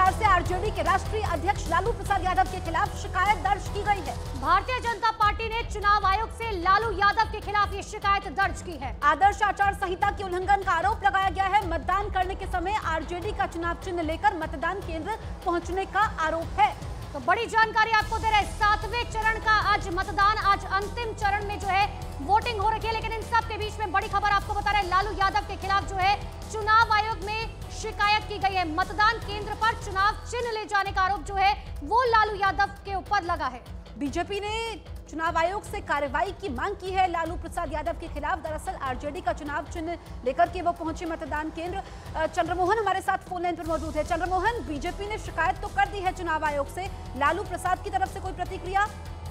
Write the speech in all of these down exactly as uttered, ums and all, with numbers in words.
आचार से आरजेडी के राष्ट्रीय अध्यक्ष लालू प्रसाद यादव के खिलाफ शिकायत दर्ज की गई है। भारतीय जनता पार्टी ने चुनाव आयोग से लालू यादव के खिलाफ ये शिकायत दर्ज की है। आदर्श आचार संहिता के उल्लंघन का आरोप लगाया गया है। मतदान करने के समय आरजेडी का चुनाव चिन्ह लेकर मतदान केंद्र पहुंचने का आरोप है। तो बड़ी जानकारी आपको दे रहे हैं, सातवें चरण का आज मतदान, आज अंतिम चरण में जो है वोटिंग हो रही है। लेकिन इन सब के बीच में बड़ी खबर आपको बता रहे हैं, लालू यादव के खिलाफ जो है चुनाव आयोग में शिकायत की गई है। मतदान केंद्र पर चुनाव चिन्ह ले जाने का आरोप जो है वो लालू यादव के ऊपर लगा है। बीजेपी ने चुनाव आयोग से कार्रवाई की मांग की है लालू प्रसाद यादव के खिलाफ। दरअसल आरजेडी का चुनाव चिन्ह लेकर के वो पहुंचे मतदान केंद्र। चंद्रमोहन हमारे साथ फोन लाइन पर मौजूद है। चंद्रमोहन, बीजेपी ने शिकायत तो कर दी है चुनाव आयोग से, लालू प्रसाद की तरफ से कोई प्रतिक्रिया?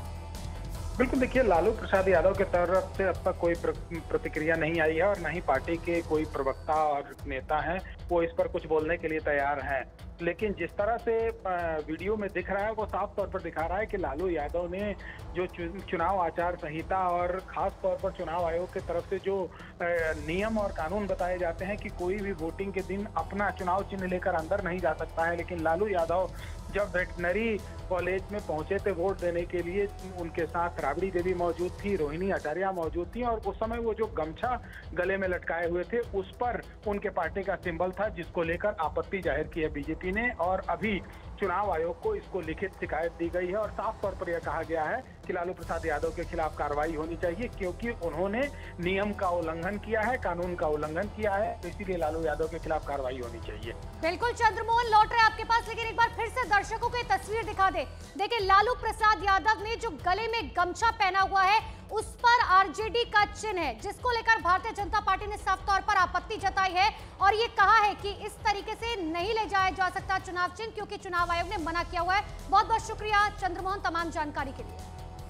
बिल्कुल, देखिए, लालू प्रसाद यादव के तरफ से अब तक कोई प्रतिक्रिया नहीं आई है और न ही पार्टी के कोई प्रवक्ता और नेता हैं वो इस पर कुछ बोलने के लिए तैयार हैं। लेकिन जिस तरह से वीडियो में दिख रहा है वो साफ तौर पर दिखा रहा है कि लालू यादव ने जो चुनाव आचार संहिता और खास तौर पर चुनाव आयोग की तरफ से जो नियम और कानून बताए जाते हैं कि कोई भी वोटिंग के दिन अपना चुनाव चिन्ह लेकर अंदर नहीं जा सकता है, लेकिन लालू यादव जब वेटनरी कॉलेज में पहुंचे थे वोट देने के लिए, उनके साथ राबड़ी देवी मौजूद थी, रोहिणी आचार्य मौजूद थी और उस समय वो जो गमछा गले में लटकाए हुए थे उस पर उनके पार्टी का सिंबल था, जिसको लेकर आपत्ति जाहिर की है बीजेपी ने। और अभी चुनाव आयोग को इसको लिखित शिकायत दी गई है और साफ तौर पर यह कहा गया है कि लालू प्रसाद यादव के खिलाफ कार्रवाई होनी चाहिए, क्योंकि उन्होंने नियम का उल्लंघन किया है, कानून का उल्लंघन किया है, इसीलिए लालू यादव के खिलाफ कार्रवाई होनी चाहिए। बिल्कुल चंद्रमोहन, लौट रहे आपके पास, लेकिन एक बार फिर से दर्शकों को तस्वीर दिखा दे। देखिए, लालू प्रसाद यादव ने जो गले में गमछा पहना हुआ है उस पर आरजेडी का चिन्ह है, जिसको लेकर भारतीय जनता पार्टी ने साफ तौर पर आपत्ति जताई है और ये कहा है कि इस तरीके से नहीं ले जाया जा सकता चुनाव चिन्ह, क्योंकि चुनाव आयोग ने मना किया हुआ है। बहुत बहुत शुक्रिया चंद्रमोहन तमाम जानकारी के लिए।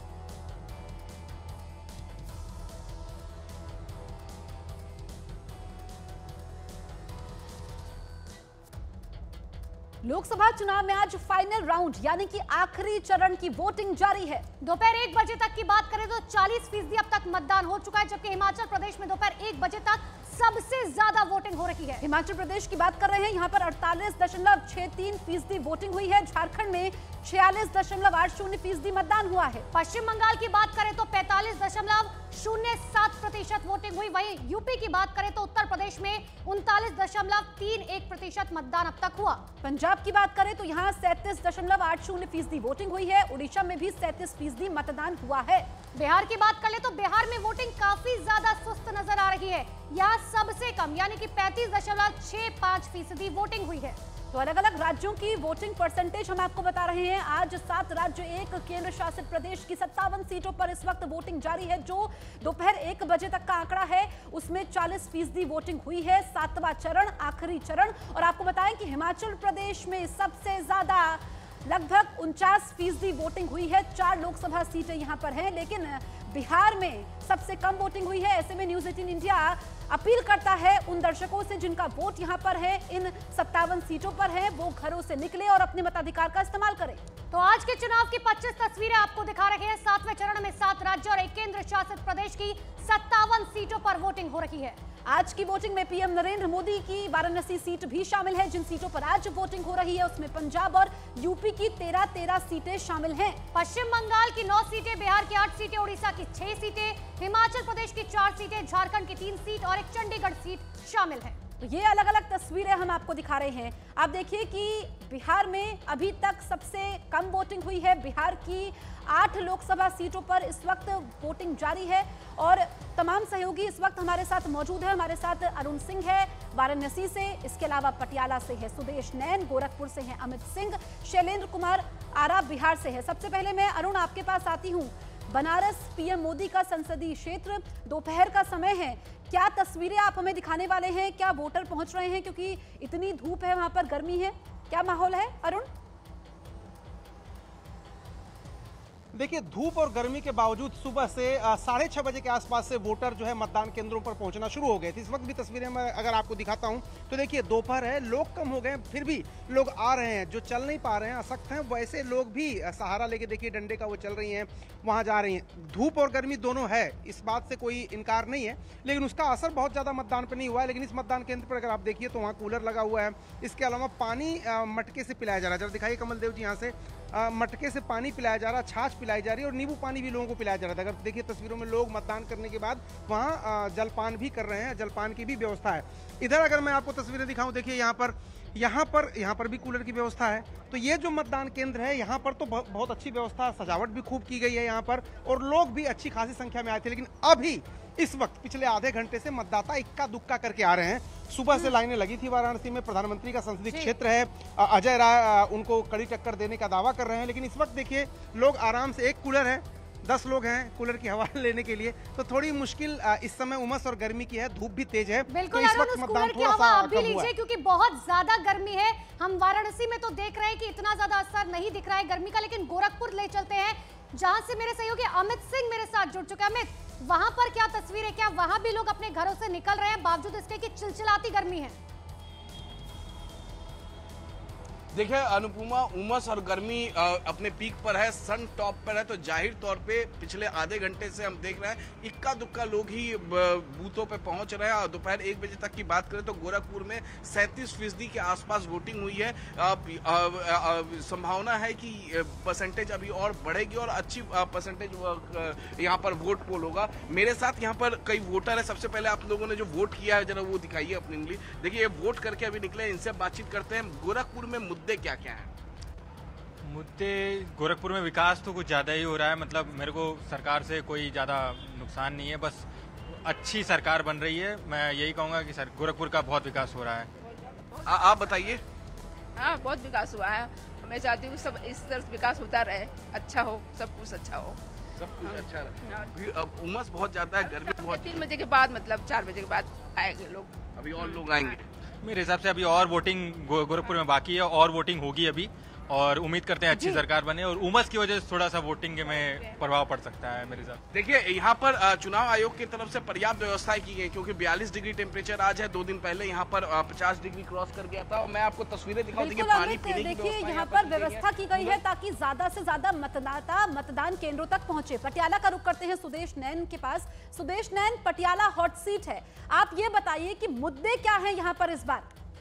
लोकसभा चुनाव में आज फाइनल राउंड यानी कि आखिरी चरण की वोटिंग जारी है। दोपहर एक बजे तक की बात करें तो चालीस फीसदी अब तक मतदान हो चुका है, जबकि हिमाचल प्रदेश में दोपहर एक बजे तक सबसे ज्यादा वोटिंग हो रही है। हिमाचल प्रदेश की बात कर रहे हैं, यहाँ पर अड़तालीस दशमलव छह तीन फीसदी वोटिंग हुई है। झारखंड में छियालीस दशमलव आठ शून्य फीसदी मतदान हुआ है। पश्चिम बंगाल की बात करें तो पैंतालीस दशमलव शून्य सात प्रतिशत वोटिंग हुई। वहीं यूपी की बात करें तो उत्तर प्रदेश में उनतालीस दशमलव तीन एक प्रतिशत मतदान अब तक हुआ। पंजाब की बात करें तो यहाँ सैंतीस दशमलव आठ शून्य फीसदी वोटिंग हुई है। उड़ीसा में भी सैंतीस फीसदी मतदान हुआ है। बिहार की बात कर ले तो बिहार में वोटिंग काफी ज्यादा सुस्त नजर आ रही है। यहाँ सबसे कम यानी कि पैंतीस दशमलव छह पाँच फीसदी वोटिंग हुई है। तो अलग अलग राज्यों की वोटिंग परसेंटेज हम आपको बता रहे हैं। आज सात राज्य, एक केंद्र शासित प्रदेश की सत्तावन सीटों पर इस वक्त वोटिंग जारी है। जो दोपहर एक बजे तक का आंकड़ा है उसमें चालीस फीसदी वोटिंग हुई है। सातवां चरण, आखिरी चरण। और आपको बताएं कि हिमाचल प्रदेश में सबसे ज्यादा लगभग उनचास फीसदी वोटिंग हुई है। चार लोकसभा सीटें यहाँ पर हैं, लेकिन बिहार में सबसे कम वोटिंग हुई है। ऐसे में न्यूज एटीन इंडिया अपील करता है उन दर्शकों से जिनका वोट यहाँ पर है, इन सत्तावन सीटों पर है, वो घरों से निकले और अपने मताधिकार का इस्तेमाल करें। तो आज के चुनाव की पच्चीस तस्वीरें आपको दिखा रहे हैं। सातवें चरण में सात राज्य और एक केंद्र शासित प्रदेश की सत्तावन सीटों पर वोटिंग हो रही है। आज की वोटिंग में पीएम नरेंद्र मोदी की वाराणसी सीट भी शामिल है। जिन सीटों पर आज वोटिंग हो रही है उसमें पंजाब और यूपी की तेरह तेरह सीटें शामिल हैं। पश्चिम बंगाल की नौ सीटें, बिहार की आठ सीटें, उड़ीसा की छह सीटें, हिमाचल प्रदेश की चार सीटें, झारखंड की तीन सीट और एक चंडीगढ़ सीट शामिल है। तो ये अलग अलग तस्वीरें हम आपको दिखा रहे हैं। आप देखिए कि बिहार में अभी तक सबसे कम वोटिंग हुई है। बिहार की आठ लोकसभा सीटों पर इस वक्त वोटिंग जारी है और तमाम सहयोगी इस वक्त हमारे साथ मौजूद है। हमारे साथ अरुण सिंह है वाराणसी से, इसके अलावा पटियाला से है सुदेश नैन, गोरखपुर से है अमित सिंह, शैलेंद्र कुमार आरा बिहार से है। सबसे पहले मैं अरुण आपके पास आती हूँ। बनारस पीएम मोदी का संसदीय क्षेत्र, दोपहर का समय है, क्या तस्वीरें आप हमें दिखाने वाले हैं? क्या वोटर पहुंच रहे हैं? क्योंकि इतनी धूप है, वहां पर गर्मी है, क्या माहौल है अरुण? देखिए, धूप और गर्मी के बावजूद सुबह से साढ़े छः बजे के आसपास से वोटर जो है मतदान केंद्रों पर पहुंचना शुरू हो गए थे। इस वक्त भी तस्वीरें मैं अगर आपको दिखाता हूं तो देखिए दोपहर है, लोग कम हो गए, फिर भी लोग आ रहे हैं। जो चल नहीं पा रहे हैं, असक्त हैं, वैसे लोग भी सहारा लेके देखिए डंडे का वो चल रही हैं, वहाँ जा रही हैं। धूप और गर्मी दोनों है, इस बात से कोई इनकार नहीं है, लेकिन उसका असर बहुत ज़्यादा मतदान पर नहीं हुआ है। लेकिन इस मतदान केंद्र पर अगर आप देखिए तो वहाँ कूलर लगा हुआ है, इसके अलावा पानी मटके से पिलाया जा रहा है। जरा दिखाइए कमल देव जी, यहाँ से आ, मटके से पानी पिलाया जा रहा है, छाछ पिलाई जा रही है और नींबू पानी भी लोगों को पिलाया जा रहा था। अगर देखिए तस्वीरों में लोग मतदान करने के बाद वहाँ जलपान भी कर रहे हैं, जलपान की भी व्यवस्था है। इधर अगर मैं आपको तस्वीरें दिखाऊं, देखिए यहाँ पर यहाँ पर यहाँ पर भी कूलर की व्यवस्था है। तो ये जो मतदान केंद्र है यहाँ पर तो बहुत अच्छी व्यवस्था, सजावट भी खूब की गई है यहाँ पर, और लोग भी अच्छी खासी संख्या में आए थे। लेकिन अभी इस वक्त पिछले आधे घंटे से मतदाता इक्का दुक्का करके आ रहे हैं। सुबह से लाइनें लगी थी वाराणसी में, प्रधानमंत्री का संसदीय क्षेत्र है, अजय राय उनको कड़ी टक्कर देने का दावा कर रहे हैं। लेकिन इस वक्त देखिए लोग आराम से, एक कूलर है, दस लोग हैं कूलर की हवा लेने के लिए, तो थोड़ी मुश्किल इस समय उमस और गर्मी की है, धूप भी तेज है। बिल्कुल, तो इस वक्त मतदान थोड़ा सा आप भी कम हुआ लीजिए क्योंकि बहुत ज्यादा गर्मी है। हम वाराणसी में तो देख रहे हैं कि इतना ज्यादा असर नहीं दिख रहा है गर्मी का, लेकिन गोरखपुर ले चलते हैं जहां से मेरे सहयोगी अमित सिंह मेरे साथ जुड़ चुके हैं। अमित, वहां पर क्या तस्वीर है? क्या वहां भी लोग अपने घरों से निकल रहे हैं बावजूद इसके कि चिलचिलाती गर्मी है? देखिए अनुपमा, उमस और गर्मी अपने पीक पर है, सन टॉप पर है, तो जाहिर तौर पे पिछले आधे घंटे से हम देख रहे हैं इक्का दुक्का लोग ही बूथों पे पहुंच रहे हैं। और दोपहर एक बजे तक की बात करें तो गोरखपुर में सैंतीस फीसदी के आसपास वोटिंग हुई है। संभावना है कि परसेंटेज अभी और बढ़ेगी और अच्छी परसेंटेज यहाँ पर वोट पोल होगा। मेरे साथ यहाँ पर कई वोटर है। सबसे पहले आप लोगों ने जो वोट किया है जरा वो दिखाइए अपनी उंगली। देखिए ये वोट करके अभी निकले, इनसे बातचीत करते हैं। गोरखपुर में मुद्दे क्या क्या हैं? मुद्दे गोरखपुर में विकास तो कुछ ज़्यादा ही हो रहा है। मतलब मेरे को सरकार से कोई ज़्यादा नुकसान नहीं है, बस अच्छी सरकार बन रही है। मैं यही कहूँगा कि सर गोरखपुर का बहुत विकास हो रहा है। आ, आप बताइए। हाँ, बहुत विकास हुआ है। मैं चाहती हूँ सब इस तरह विकास होता रहे, अच्छा हो, सब कुछ अच्छा हो, सब कुछ अच्छा रहे। अब उमस बहुत ज्यादा है, गर्मी बहुत। तीन बजे के बाद मतलब चार बजे के बाद आएंगे लोग, अभी और लोग आएंगे। मेरे हिसाब से अभी और वोटिंग गोरखपुर में बाकी है, और वोटिंग होगी अभी, और उम्मीद करते हैं अच्छी सरकार बने। और उमस की वजह से थोड़ा सा वोटिंग में प्रभाव पड़ सकता है मेरे साथ। देखिए यहाँ पर चुनाव आयोग की तरफ से पर्याप्त व्यवस्थाएं की गई, क्योंकि बयालीस डिग्री टेम्परेचर आज है। दो दिन पहले यहाँ पर पचास डिग्री क्रॉस कर गया था। और मैं आपको तस्वीरें दिखाऊं, देखिए पानी पीने की देखिए यहाँ पर व्यवस्था की गई है ताकि ज्यादा से ज्यादा मतदाता मतदान केंद्रों तक पहुंचे। पटियाला का रुख करते हैं सुदेश नैन के पास। सुदेश नैन, पटियाला हॉट सीट है, आप ये बताइए कि मुद्दे क्या है यहाँ पर इस बार?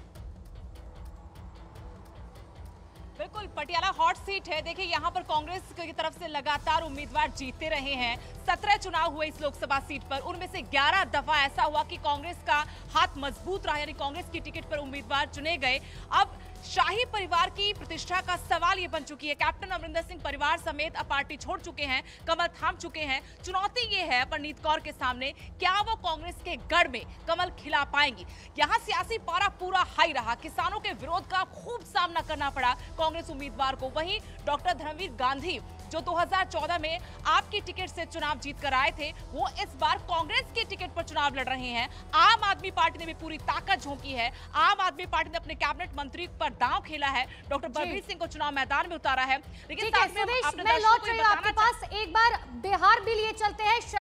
बिल्कुल, पटियाला हॉट सीट है। देखिए यहाँ पर कांग्रेस की तरफ से लगातार उम्मीदवार जीतते रहे हैं। सत्रह चुनाव हुए इस लोकसभा सीट पर, उनमें से ग्यारह दफा ऐसा हुआ कि कांग्रेस का हाथ मजबूत रहा, यानी कांग्रेस की टिकट पर उम्मीदवार चुने गए। अब शाही परिवार की प्रतिष्ठा का सवाल ये बन चुकी है। कैप्टन अमरिंदर सिंह परिवार समेत अब पार्टी छोड़ चुके हैं, कमल थाम चुके हैं। चुनौती ये है परनीत कौर के सामने, क्या वो कांग्रेस के गढ़ में कमल खिला पाएंगी? यहाँ सियासी पारा पूरा हाई रहा, किसानों के विरोध का खूब सामना करना पड़ा कांग्रेस उम्मीदवार को। वहीं डॉक्टर धर्मवीर गांधी जो दो हज़ार चौदह में आपकी टिकट से चुनाव जीत कर आए थे, वो इस बार कांग्रेस की टिकट पर चुनाव लड़ रहे हैं। आम आदमी पार्टी ने भी पूरी ताकत झोंकी है। आम आदमी पार्टी ने अपने कैबिनेट मंत्री पर दांव खेला है, डॉक्टर बलबीर सिंह को चुनाव मैदान में उतारा है। लेकिन साथ में मैं लौट रही हूं आपके पास, एक बार बिहार भी लिए चलते हैं।